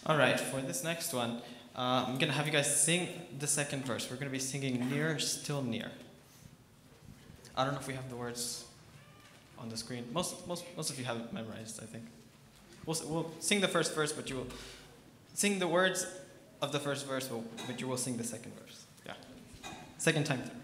All right, for this next one, I'm gonna have you guys sing the second verse. We're gonna be singing "Near, Still Near." I don't know if we have the words on the screen. Most of you have it memorized, I think. We'll sing the first verse, but you will sing the words of the first verse, but you will sing the second verse. Yeah, second time through.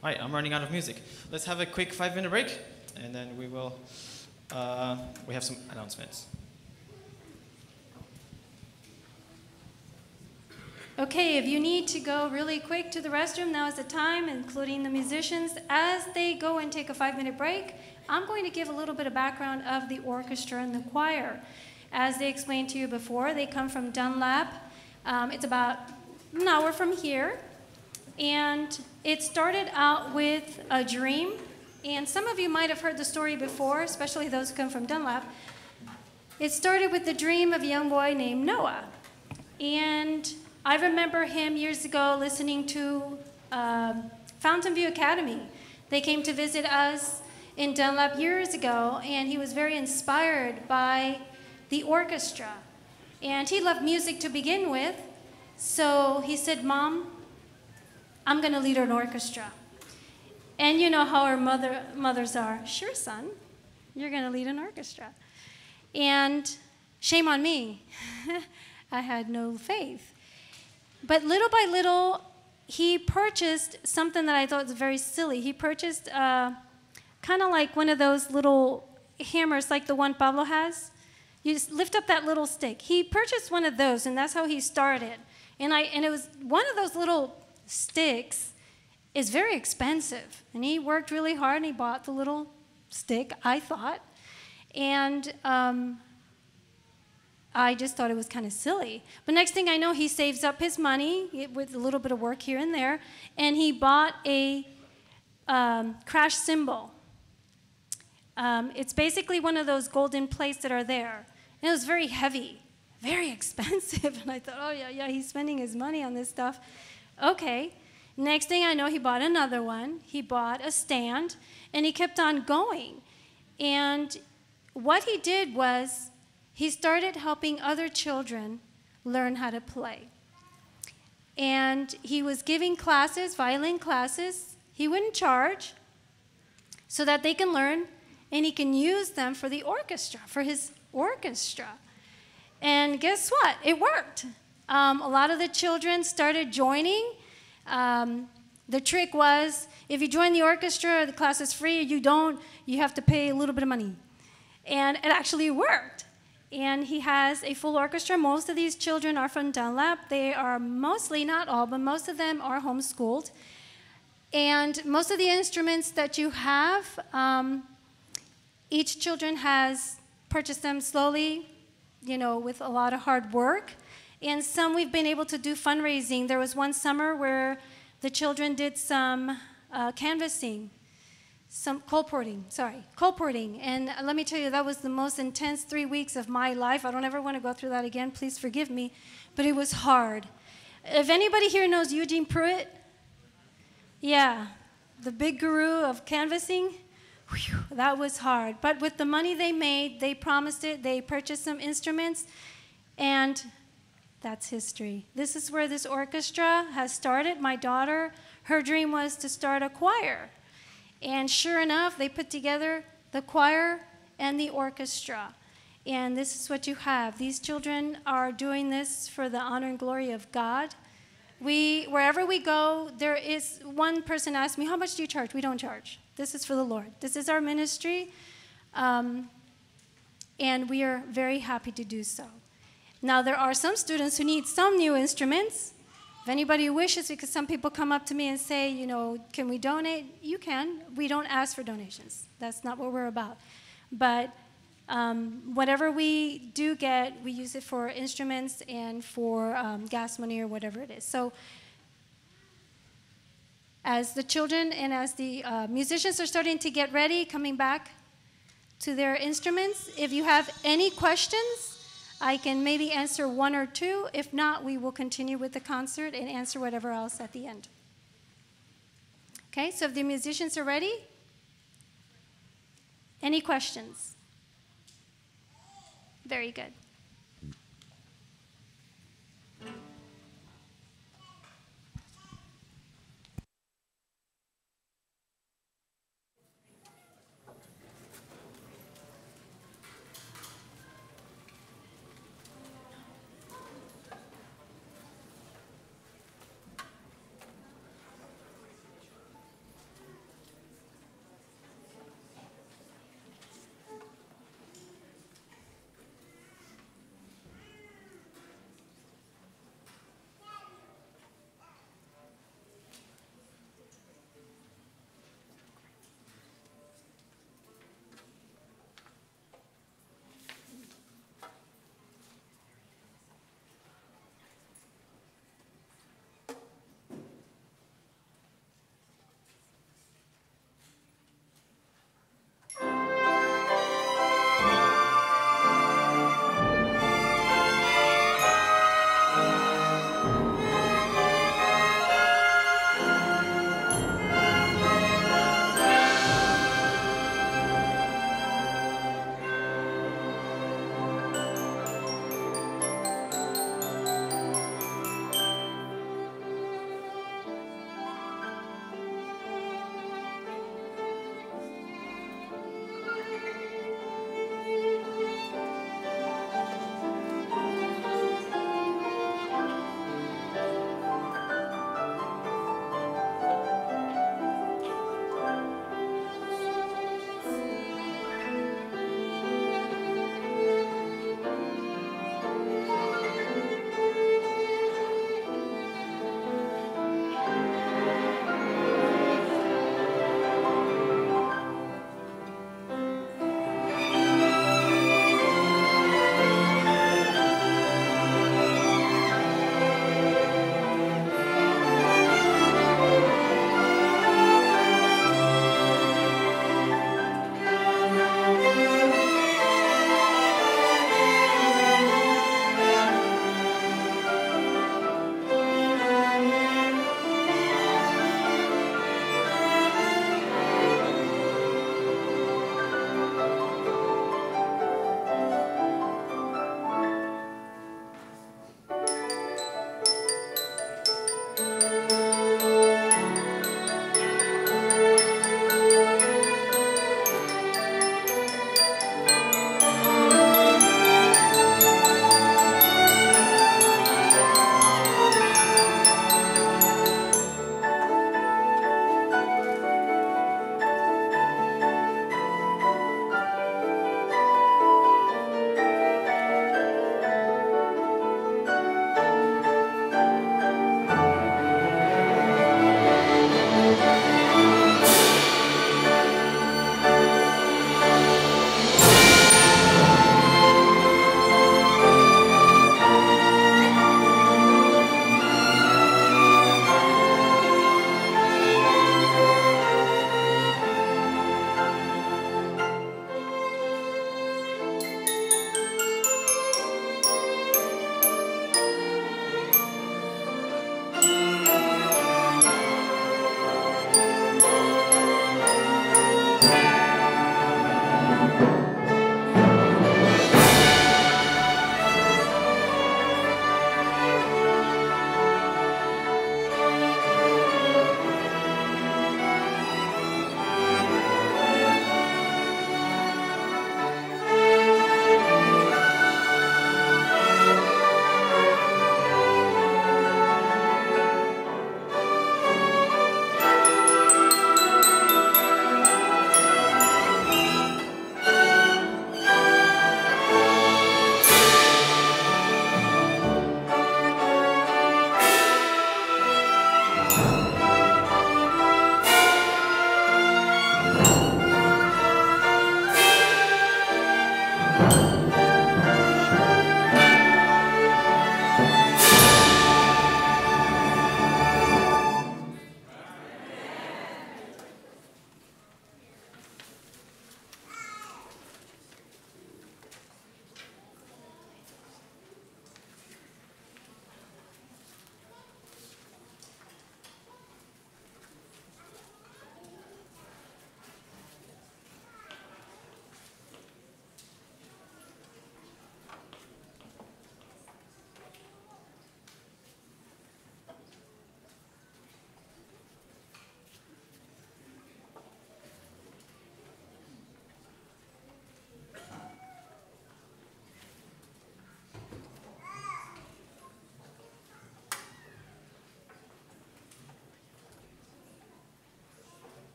All right, I'm running out of music. Let's have a quick 5-minute break, and then we have some announcements. Okay, if you need to go really quick to the restroom, now is the time, including the musicians. As they go and take a 5-minute break, I'm going to give a little bit of background of the orchestra and the choir. As they explained to you before, they come from Dunlap. It's about an hour from here. And it started out with a dream. And some of you might have heard the story before, especially those who come from Dunlap. It started with the dream of a young boy named Noah. And I remember him years ago listening to Fountain View Academy. They came to visit us in Dunlap years ago, and he was very inspired by the orchestra. And he loved music to begin with, so he said, "Mom, I'm going to lead an orchestra." And you know how our mothers are. "Sure, son, you're going to lead an orchestra." And shame on me. I had no faith. But little by little, he purchased something that I thought was very silly. He purchased kind of like one of those little hammers like the one Pablo has. You just lift up that little stick. He purchased one of those, and that's how he started. And it was one of those little sticks is very expensive. And he worked really hard, and he bought the little stick, I thought. And I just thought it was kind of silly. But next thing I know, he saves up his money with a little bit of work here and there, and he bought a crash cymbal. It's basically one of those golden plates that are there. And it was very heavy, very expensive. And I thought, oh, yeah, he's spending his money on this stuff. Okay. Next thing I know, he bought another one. He bought a stand, and he kept on going. And what he did was, he started helping other children learn how to play. And he was giving classes, violin classes. He wouldn't charge so that they can learn, and he can use them for the orchestra, for his orchestra. And guess what? It worked. A lot of the children started joining. The trick was, if you join the orchestra, the class is free. If you don't, you have to pay a little bit of money. And it actually worked. And he has a full orchestra. Most of these children are from Dunlap. They are mostly, not all, but most of them are homeschooled. And most of the instruments that you have, each children has purchased them slowly, with a lot of hard work. And some we've been able to do fundraising. There was one summer where the children did some canvassing. Colporting. And let me tell you, that was the most intense 3 weeks of my life. I don't ever want to go through that again. Please forgive me. But it was hard. If anybody here knows Eugene Pruitt, yeah, the big guru of canvassing, whew, that was hard. But with the money they made, they promised it. They purchased some instruments, and that's history. This is where this orchestra has started. My daughter, her dream was to start a choir. And sure enough, they put together the choir and the orchestra. And this is what you have. These children are doing this for the honor and glory of God. Wherever we go, there is one person asked me, "How much do you charge?" We don't charge. This is for the Lord. This is our ministry. And we are very happy to do so. Now, there are some students who need some new instruments. If anybody wishes, because some people come up to me and say, "Can we donate?" You can. We don't ask for donations. That's not what we're about. But whatever we do get, we use it for instruments and for gas money or whatever it is. So as the children and as the musicians are starting to get ready, coming back to their instruments, if you have any questions, I can maybe answer one or two. If not, we will continue with the concert and answer whatever else at the end. Okay, so if the musicians are ready, any questions? Very good.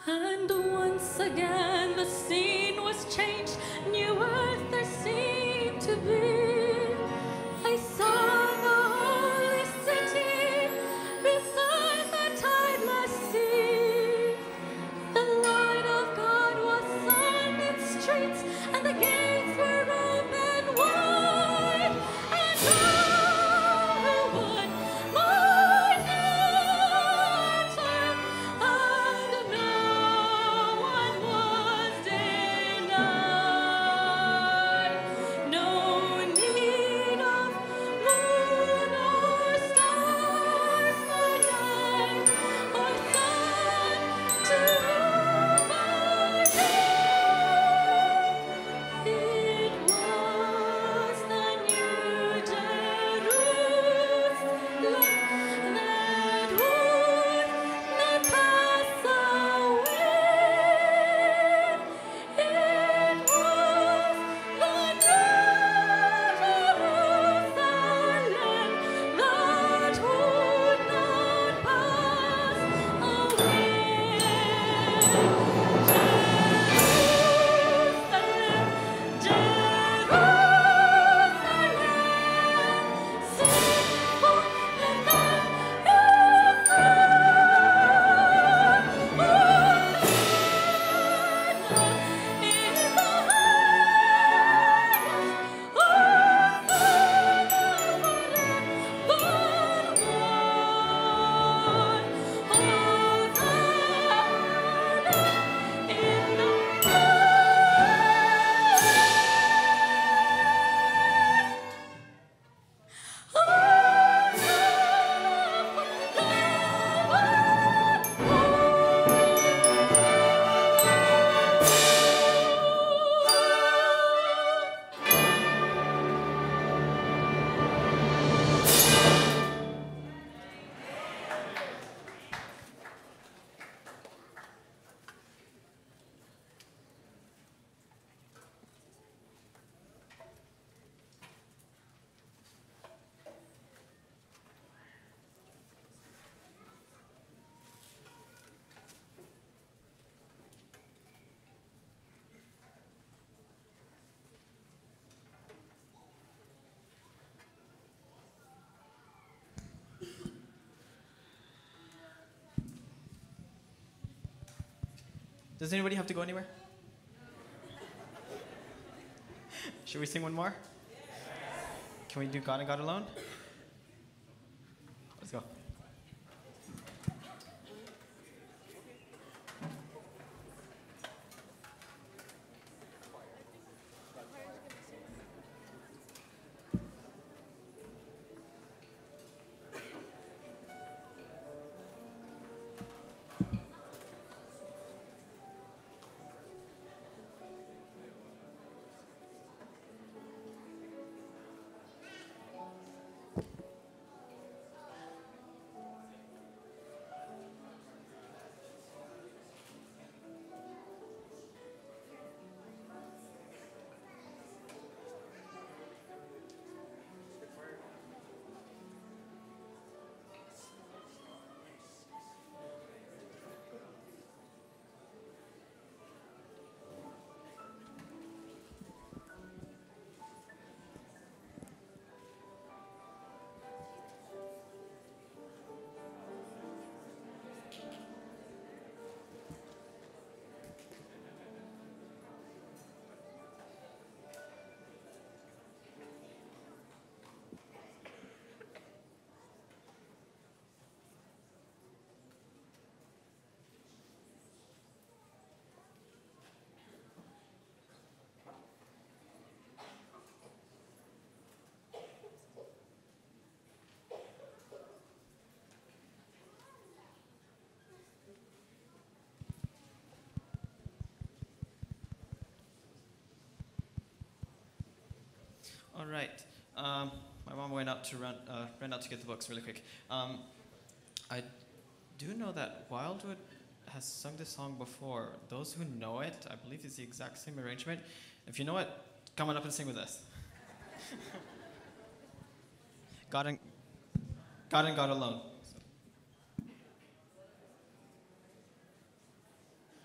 And once again the scene was changed, new earth there seemed to be. I saw the holy city beside the tideless sea. The light of God was on its streets, and the gates were open wide. And everyone might enter, and no one was denied. No need of moon or stars by night, or sun to rule by day. It was the New Jerusalem that would not pass away. It was the New Jerusalem that would not pass away. Does anybody have to go anywhere? Should we sing one more? Can we do God and God Alone? Let's go. All right. My mom went out to ran out to get the books really quick. I do know that Wildwood has sung this song before. Those who know it, I believe it's the exact same arrangement. If you know it, come on up and sing with us. God and God Alone.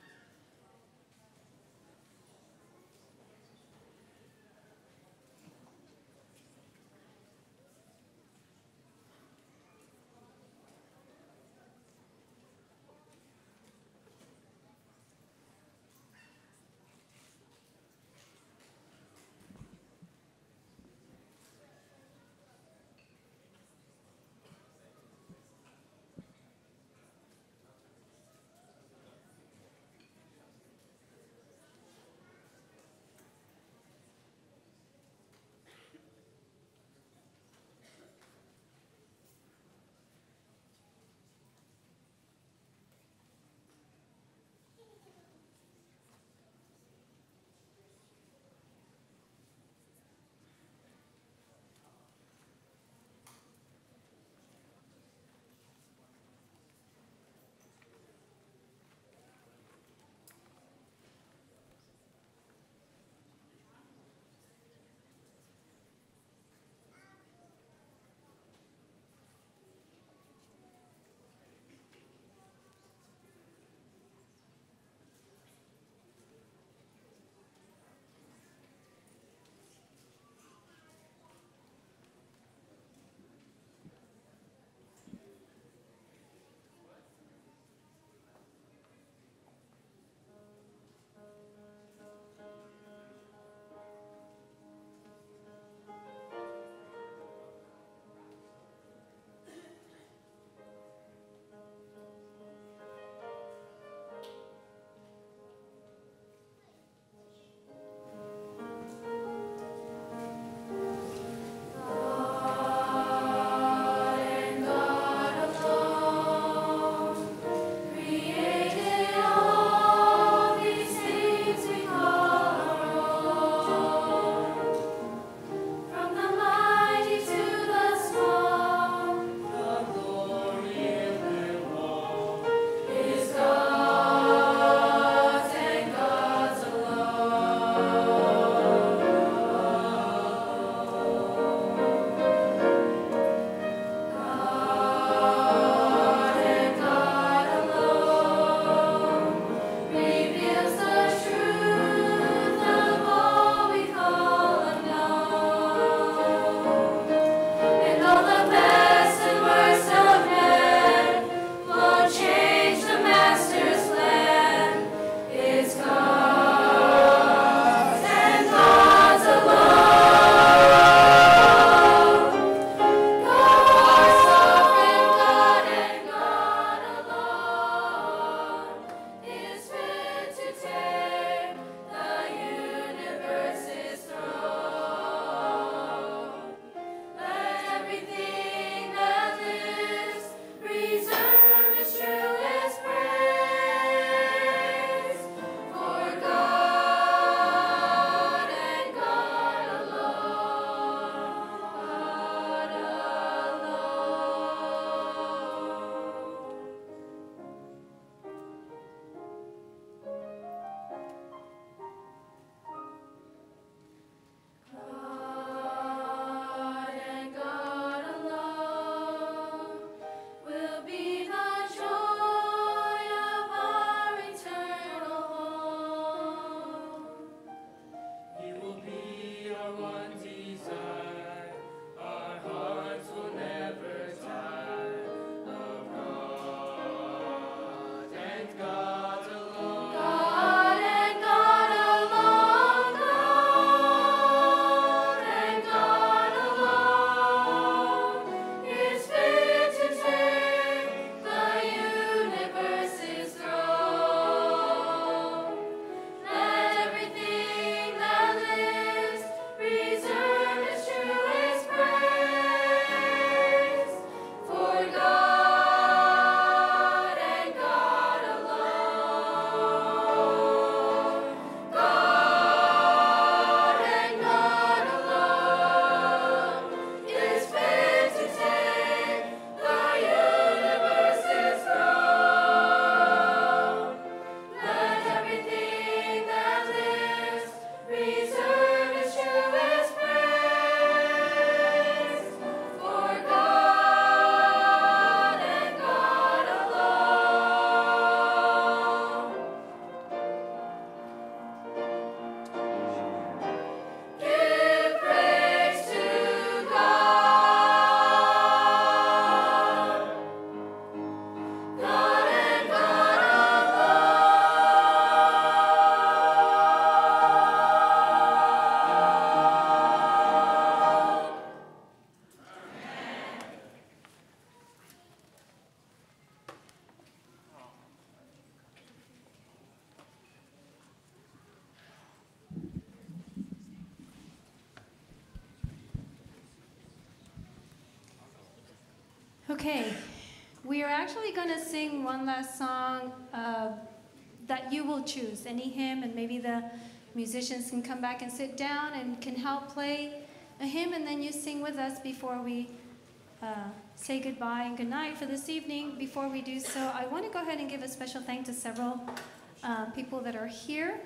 Okay, we are actually going to sing one last song that you will choose, any hymn, and maybe the musicians can come back and sit down and can help play a hymn, and then you sing with us before we say goodbye and goodnight for this evening. Before we do so, I want to go ahead and give a special thanks to several people that are here.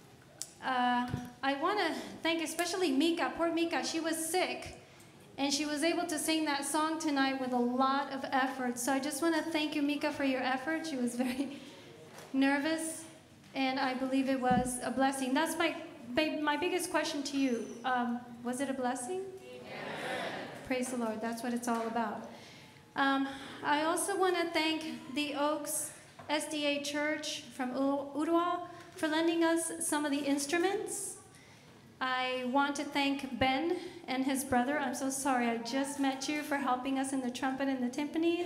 I want to thank especially Mika. Poor Mika, she was sick. And she was able to sing that song tonight with a lot of effort. So I just want to thank you, Mika, for your effort. She was very nervous, and I believe it was a blessing. That's my biggest question to you. Was it a blessing? Amen. Praise the Lord. That's what it's all about. I also want to thank the Oaks SDA Church from Uruguay for lending us some of the instruments. I want to thank Ben and his brother. I'm so sorry, I just met you, for helping us in the trumpet and the timpanis.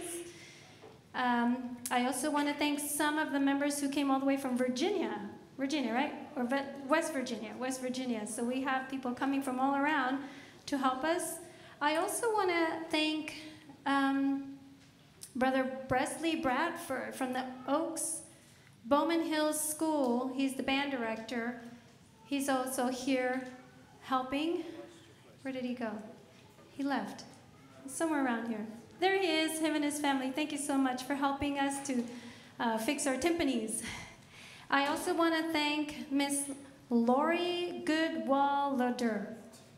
I also want to thank some of the members who came all the way from Virginia, right? Or West Virginia. So we have people coming from all around to help us. I also want to thank Brother Bresley Bradford from the Oaks Bowman Hills School. He's the band director. He's also here helping. Where did he go? He left. Somewhere around here. There he is, him and his family. Thank you so much for helping us to fix our timpanis. I also want to thank Miss Lori Cadwallader.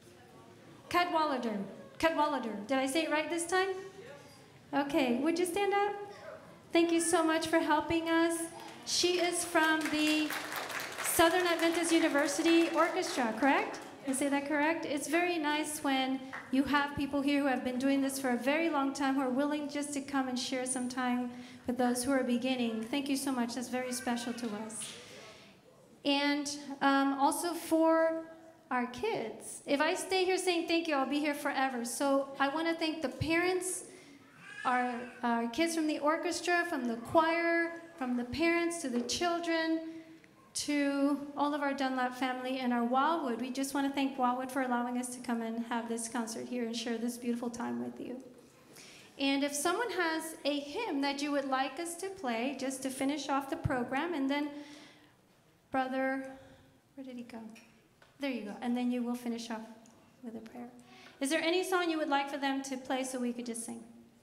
Did I say it right this time? Okay, would you stand up? Thank you so much for helping us. She is from the Southern Adventist University Orchestra, correct? Did I say that correct? It's very nice when you have people here who have been doing this for a very long time, who are willing just to come and share some time with those who are beginning. Thank you so much. That's very special to us. And also for our kids. If I stay here saying thank you, I'll be here forever. So I want to thank the parents, our kids from the orchestra, from the choir, from the parents to the children, to all of our Dunlap family and our Wildwood. We just want to thank Wildwood for allowing us to come and have this concert here and share this beautiful time with you. And if someone has a hymn that you would like us to play, just to finish off the program, and then Brother, where did he go? There you go. And then you will finish off with a prayer. Is there any song you would like for them to play so we could just sing?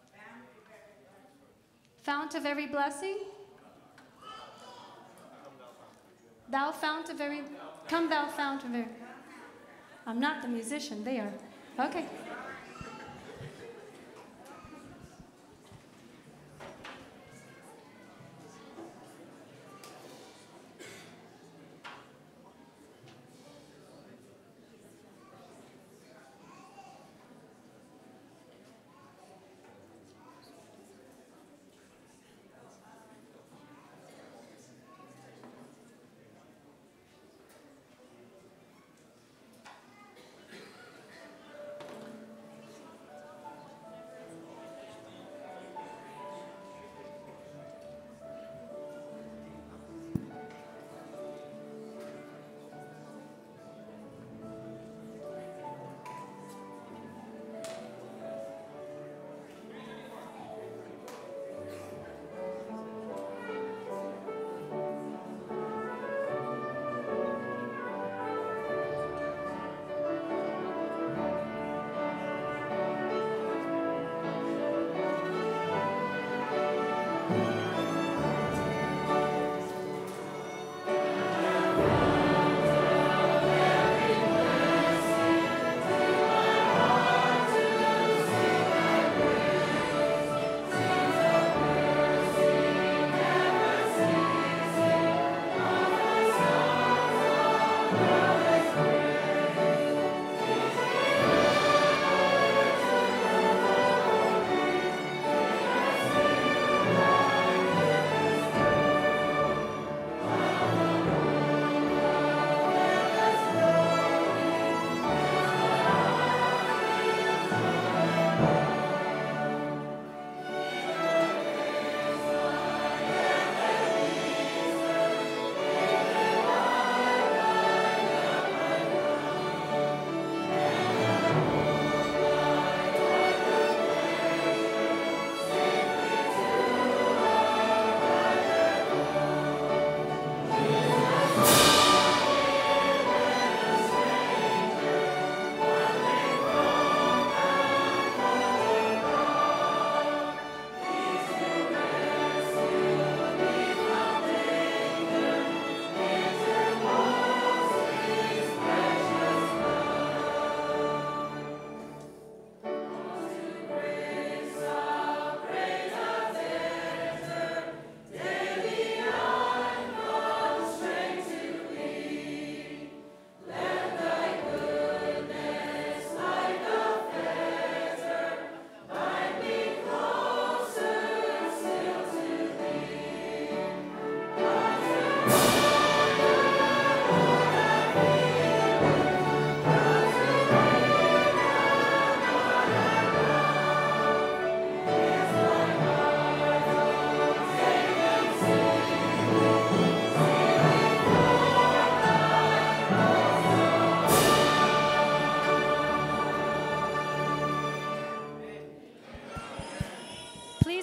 Fount of every blessing? Thou fount of every, come thou fount of every. I'm not the musician, they are. Okay.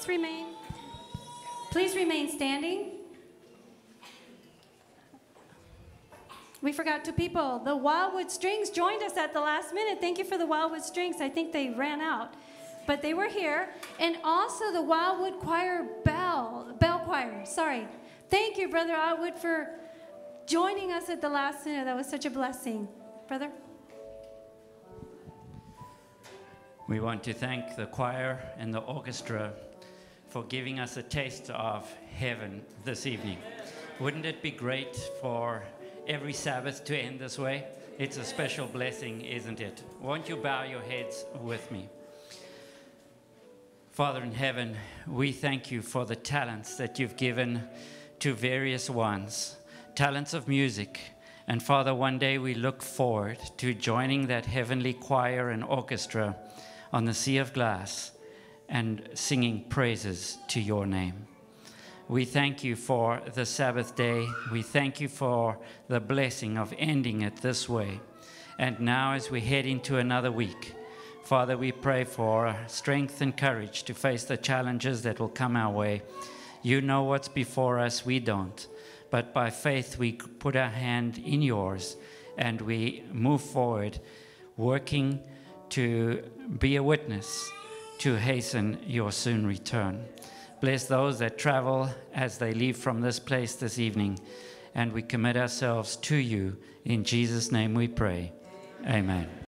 please remain standing. We forgot two people. The Wildwood Strings joined us at the last minute. Thank you for the Wildwood Strings. I think they ran out, but they were here. And also the Wildwood Choir Bell Choir. Sorry. Thank you, Brother Atwood, for joining us at the last minute. That was such a blessing. Brother? We want to thank the choir and the orchestra for giving us a taste of heaven this evening. Wouldn't it be great for every Sabbath to end this way? It's a special blessing, isn't it? Won't you bow your heads with me? Father in heaven, we thank you for the talents that you've given to various ones, talents of music. And Father, one day we look forward to joining that heavenly choir and orchestra on the sea of glass and singing praises to your name. We thank you for the Sabbath day. We thank you for the blessing of ending it this way. And now as we head into another week, Father, we pray for strength and courage to face the challenges that will come our way. You know what's before us, we don't. But by faith, we put our hand in yours and we move forward, working to be a witness to hasten your soon return. Bless those that travel as they leave from this place this evening, and we commit ourselves to you. In Jesus' name we pray. Amen.